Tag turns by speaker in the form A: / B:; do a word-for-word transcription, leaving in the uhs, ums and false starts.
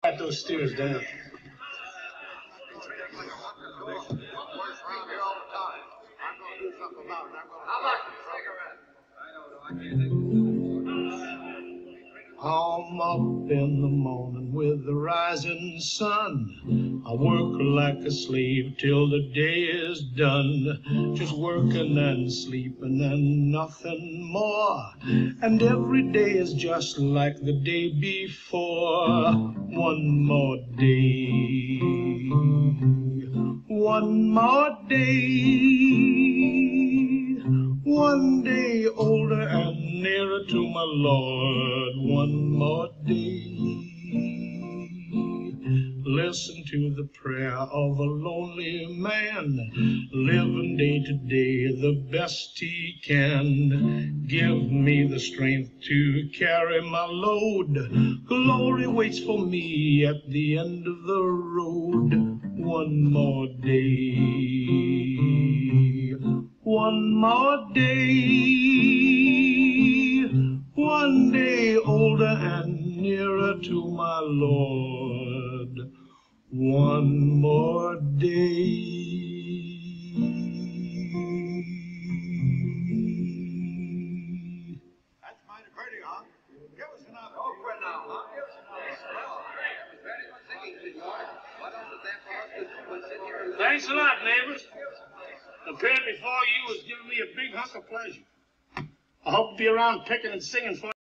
A: Got those steers down. I'm up in the morning with the rising sun. I work like a slave till the day is done. Just working and sleeping and nothing more. And every day is just like the day before. One more day. One more day. One day older and nearer to my Lord. One more day. Listen to the prayer of a lonely man, living day to day the best he can. Give me the strength to carry my load. Glory waits for me at the end of the road. One more day. One more day. One day older and nearer to my Lord. One more day.
B: That's mighty pretty, huh? Give us another. Oh, quit now, huh? Give us another.
A: Thanks a lot, neighbors. The band before you was giving me a big hunk of pleasure. I hope to be around picking and singing for you.